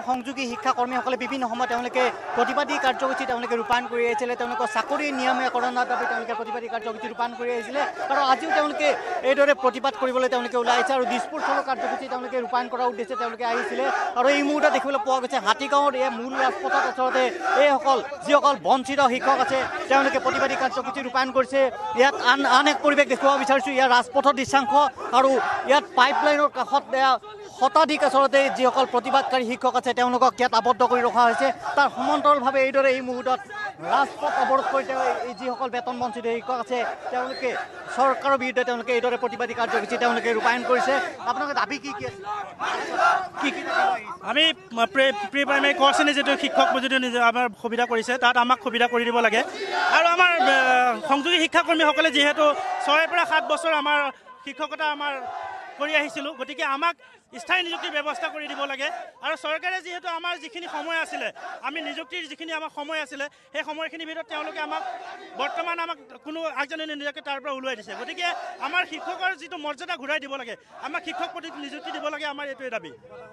সংযোগী শিক্ষাকৰ্মীসকলে বিভিন্ন সময়ত তেওঁলোকে প্ৰতিবাদী কাৰ্যসূচী তেওঁলোকে ৰূপায়ণ কৰি আহিছিলে তেওঁলোকৰ চাকৰি নিয়মীয়াকৰণৰ দাবী তেওঁলোকে প্ৰতিবাদী কাৰ্যসূচী ৰূপায়ণ কৰি আহিছিলে আৰু আজিও তেওঁলোকে এইদৰে প্ৰতিবাদ কৰিবলৈ তেওঁলোকে ওলাই আহিছে আৰু দিছপুৰ চলো কাৰ্যসূচী তেওঁলোকে ৰূপায়ণ কৰাৰ উদ্দেশ্যে তেওঁলোকে আহিছিলে আৰু এই মুহূৰ্তত দেখিবলৈ পোৱা গৈছে হাতীগাঁৱৰ এই মূল ৰাজপথত আচলতে এইসকল যিসকল বঞ্চিত শিক্ষক আছে তেওঁলোকে প্ৰতিবাদী কাৰ্যসূচী ৰূপায়ণ কৰিছে ইয়াত আন এক পৰিৱেশ দেখুৱাব বিচাৰিছোঁ ইয়াৰ ৰাজপথৰ দৃশ্যাংশ আৰু ইয়াত পাইপলাইনৰ কাষত শতাধিক আচলতে যিসকল প্ৰতিবাদকাৰী শিক্ষক আছে তেওঁলোকক ইয়াত আবদ্ধ কৰি ৰখা হৈছে তাৰ সমান্তৰালভাৱে এইদৰে এই মুহূৰ্তত ৰাজপথ অৱৰোধ কৰি এই যিসকল বেতন বঞ্চিত শিক্ষক আছে তেওঁলোকে চৰকাৰৰ বিৰুদ্ধে তেওঁলোকে এইদৰে প্ৰতিবাদী কাৰ্যসূচী তেওঁলোকে ৰূপায়ণ কৰিছে আপোনালোকে দাবী কি কি আছে আমি প্ৰি প্ৰাইমেৰী কৰ্চ যিটো শিক্ষক যিটো আমাৰ সুবিধা কৰিছে তাত আমাক সুবিধা কৰি দিব লাগে আৰু আমাৰ সংযোগী শিক্ষাকৰ্মীসকলে যিহেতু 6 পৰা 7 বছৰ আমাৰ শিক্ষকতা আমাৰ কৰি আহিছিলোঁ গতিকে আমাক স্থায়ী নিযুক্তিৰ ব্যৱস্থা কৰি দিব লাগে আৰু চৰকাৰে যিহেতু আমাৰ যিখিনি সময় আছিলে আমি নিযুক্তিৰ যিখিনি আমাৰ সময় আছিলে সেই সময়খিনিৰ ভিতৰত তেওঁলোকে আমাক বৰ্তমান আমাক কোনো আগজাননী নিদিয়াকৈ তাৰ পৰা ওলাই দিছে গতিকে আমাৰ শিক্ষকৰ যিটো মৰ্যাদা ঘূৰাই দিব লাগে আমাক শিক্ষক প্ৰতি নিযুক্তি দিব লাগে আমাৰ এইটোৱে দাবী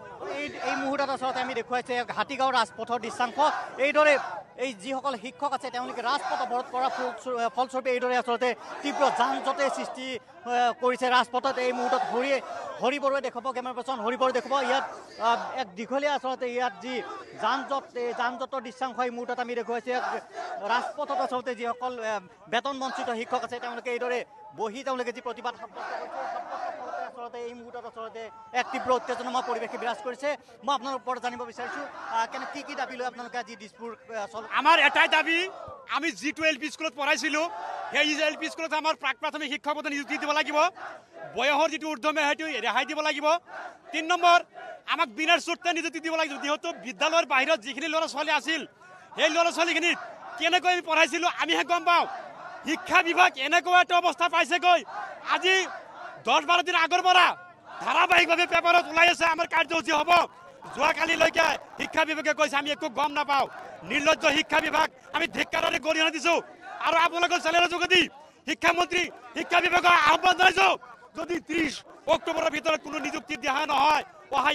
এই মুহূৰ্তত আচলতে আমি দেখুৱাইছে হাতীগাঁও ৰাজপথৰ দৃশ্যাংশ এইদৰে এই যিসকল শিক্ষক আছে তেওঁলোকে ৰাজপথ অৱৰোধ কৰাৰ ফলস্বৰূপে এইদৰে আচলতে তীব্ৰ যান জঁটে সৃষ্টি কৰিছে ৰাজপথত এই মুহূৰ্তত হৰি বৰুৱাই দেখুৱাব কেমেৰা পাৰ্চন হৰি বৰুৱাই দেখুৱাব ইয়াত এক দীঘলীয়া আচলতে ইয়াত যি যান জঁটৰ দৃশ্যাংশ এই মুহূৰ্তত আমি দেখুৱাইছে ৰাজপথত আচলতে যিসকল বেতন বঞ্চিত শিক্ষক আছে তেওঁলোকে এইদৰে বহি তেওঁলোকে যি প্ৰতিবাদ সাব্যস্ত কৰিছে আচলতে এই মুহূৰ্তত আচলতে এক তীব্ৰ উত্তেজনাময় পৰিৱেশে বিৰাজ কৰিছে মই আপোনাৰ ওপৰত জানিব বিচাৰিছোঁ কি দাবী লৈ আপোনালোকে আজি দিছপুৰ আমাৰ এটাই দাবী আমি যিটো LP স্কুলত পঢ়াইছিলোঁ সেই LP স্কুলত আমাৰ প্ৰাক প্ৰাথমিক শিক্ষক পদত নিযুক্তি দিব লাগিব বয়সৰ যিটো ঊৰ্ধ্বমে সেইটো ৰেহাই দিব লাগিব 3 নম্বৰ আমাক বিনাৰ চৰ্তে নিযুক্তি দিব লাগিব যিহেতু বিদ্যালয়ৰ বাহিৰত যিখিনি ল'ৰা ছোৱালী আছিল সেই ল'ৰা ছোৱালীখিনিক কেনেকৈ আমি পঢ়াইছিলোঁ আমিহে গম পাওঁ শিক্ষা বিভাগ এনেকুৱা এটা অৱস্থা পাইছেগৈ আজি 10-12 দিন আগৰ পৰা ধাৰাবাহিকভাৱে পেপাৰত ওলাই আছে আমাৰ কাৰ্যসূচী হ'ব যোৱাকালিলৈকে শিক্ষা বিভাগে কৈছে আমি একো গম নাপাওঁ নিৰ্লজ্জ শিক্ষা বিভাগ আমি ধিক্কাৰেৰে গৰিহণা দিছোঁ আৰু আপোনালোকৰ চেনেলৰ যোগেদি শিক্ষামন্ত্ৰী শিক্ষা বিভাগক আহ্বান জনাইছোঁ যদি 30 অক্টোবৰৰ ভিতৰত কোনো নিযুক্তি দিয়া নহয় অহা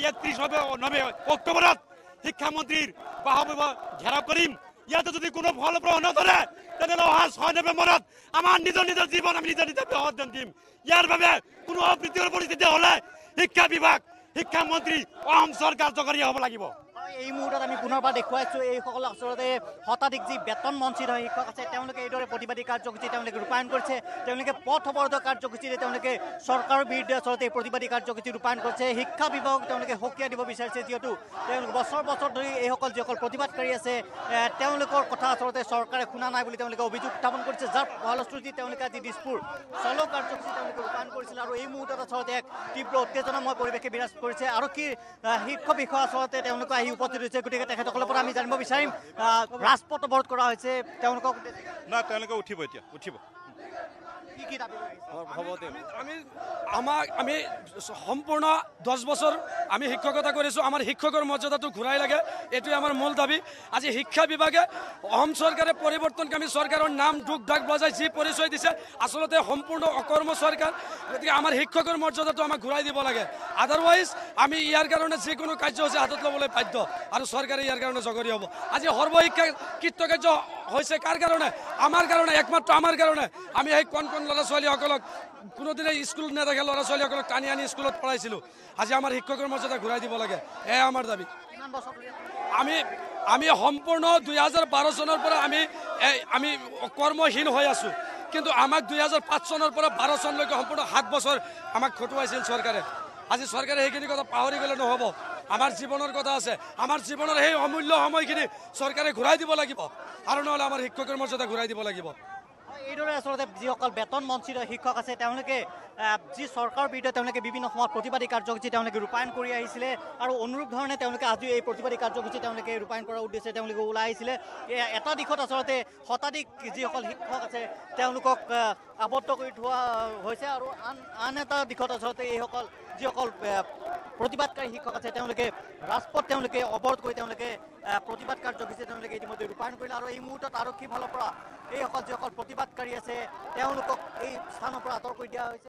31 অক্টোবৰত শিক্ষামন্ত্ৰীৰ বাসভৱন ঘেৰাও কৰিম ইয়াতে যদি কোনো ফলপ্ৰসূ নধৰে তেনেহ'লে অহা 6 নৱেম্বৰত আমাৰ নিজৰ জীৱন আমি নিজে বিসৰ্জন দিম ইয়াৰ বাবে কোনো অপ্ৰীতিকৰ পৰিস্থিতি হ'লে শিক্ষা বিভাগ শিক্ষামন্ত্ৰী অসম চৰকাৰ জগৰীয়া হ'ব লাগিব এই মুহূৰ্তত আমি পুনৰবাৰ দেখুৱাইছোঁ এইসকল আচলতে শতাধিক যি বেতন বঞ্চিত শিক্ষক আছে তেওঁলোকে এইদৰে প্ৰতিবাদী কাৰ্যসূচী তেওঁলোকে ৰূপায়ণ কৰিছে তেওঁলোকে পথ অৱৰোধ কাৰ্যসূচীৰে তেওঁলোকে চৰকাৰৰ বিৰুদ্ধে আচলতে প্ৰতিবাদী কাৰ্যসূচী ৰূপায়ণ কৰিছে শিক্ষা বিভাগক তেওঁলোকে সকীয়াই দিব বিচাৰিছে যিহেতু তেওঁলোক বছৰ ধৰি এইসকল যিসকল প্ৰতিবাদকাৰী আছে তেওঁলোকৰ কথা আচলতে চৰকাৰে শুনা নাই বুলি তেওঁলোকে অভিযোগ উত্থাপন কৰিছে যাৰ ফলশ্ৰুতি তেওঁলোকে আজি দিছপুৰ চলো কাৰ্যসূচী তেওঁলোকে ৰূপায়ণ কৰিছিল আৰু এই মুহূৰ্তত আচলতে এক তীব্ৰ উত্তেজনাময় পৰিৱেশে বিৰাজ কৰিছে আৰক্ষীৰ শীৰ্ষ বিষয়া আচলতে তেওঁলোকে আহি উপস্থিত হৈছে গতিকে তেখেতসকলৰ পৰা আমি জানিব বিচাৰিম ৰাজপথ অৱৰোধ কৰা হৈছে তেওঁলোকক না তেওঁলোকে উঠিব এতিয়া উঠিব কি দাবী আমি সম্পূৰ্ণ 10 বছৰ আমি শিক্ষকতা কৰিছোঁ আমাৰ শিক্ষকৰ মৰ্যাদাটো ঘূৰাই লাগে এইটোৱে আমাৰ মূল দাবী আজি শিক্ষা বিভাগে অসম চৰকাৰে পৰিৱৰ্তনকামী চৰকাৰৰ নাম ঢোক ঢাক বজাই যি পৰিচয় দিছে আচলতে সম্পূৰ্ণ অকৰ্ম চৰকাৰ গতিকে আমাৰ শিক্ষকৰ মৰ্যাদাটো আমাক ঘূৰাই দিব লাগে আদাৰৱাইজ আমি ইয়াৰ কাৰণে যিকোনো কাৰ্যসূচী হাতত ল'বলৈ বাধ্য আৰু চৰকাৰে ইয়াৰ কাৰণে জগৰীয়া হ'ব আজি সৰ্বশিক্ষা কৃতকাৰ্য হৈছে কাৰ কাৰণে আমাৰ কাৰণে একমাত্ৰ আমাৰ কাৰণে আমি এই কণ ল'ৰা ছোৱালীসকলক কোনোদিনে স্কুল নেদেখা ল'ৰা ছোৱালীসকলক টানি আনি স্কুলত পঢ়াইছিলোঁ আজি আমাৰ শিক্ষকৰ মৰ্যাদা ঘূৰাই দিব লাগে এয়াই আমাৰ দাবী আমি সম্পূৰ্ণ 2012 চনৰ পৰা আমি কৰ্মহীন হৈ আছোঁ কিন্তু আমাক 2005 চনৰ পৰা 12 চনলৈকে সম্পূৰ্ণ 7 বছৰ আমাক খটুৱাইছিল চৰকাৰে আজি চৰকাৰে সেইখিনি কথা পাহৰি গ'লে নহ'ব আমাৰ জীৱনৰ কথা আছে আমাৰ জীৱনৰ সেই অমূল্য সময়খিনি চৰকাৰে ঘূৰাই দিব লাগিব আৰু নহ'লে আমাৰ শিক্ষকৰ মৰ্যাদা ঘূৰাই দিব লাগিব এইদৰে আচলতে যিসকল বেতন বঞ্চিত শিক্ষক আছে তেওঁলোকে যি চৰকাৰৰ বিৰুদ্ধে তেওঁলোকে বিভিন্ন সময়ত প্ৰতিবাদী কাৰ্যসূচী তেওঁলোকে ৰূপায়ণ কৰি আহিছিলে আৰু অনুৰূপ ধৰণে তেওঁলোকে আজি এই প্ৰতিবাদী কাৰ্যসূচী তেওঁলোকে ৰূপায়ণ কৰাৰ উদ্দেশ্যে তেওঁলোকে ওলাই আহিছিলে এটা দিশত আচলতে শতাধিক যিসকল শিক্ষক আছে তেওঁলোকক আবদ্ধ কৰি থোৱা হৈছে আৰু আন এটা দিশত আচলতে এইসকল যিসকল প্ৰতিবাদকাৰী শিক্ষক আছে তেওঁলোকে ৰাজপথ তেওঁলোকে অৱৰোধ কৰি তেওঁলোকে প্ৰতিবাদ কাৰ্যসূচী তেওঁলোকে ইতিমধ্যে ৰূপায়ণ কৰিলে আৰু এই মুহূৰ্তত আৰক্ষীৰ ফালৰ পৰা এইসকল যিসকল প্ৰতিবাদকাৰী আছে তেওঁলোকক এই স্থানৰ পৰা আঁতৰ কৰি দিয়া হৈছে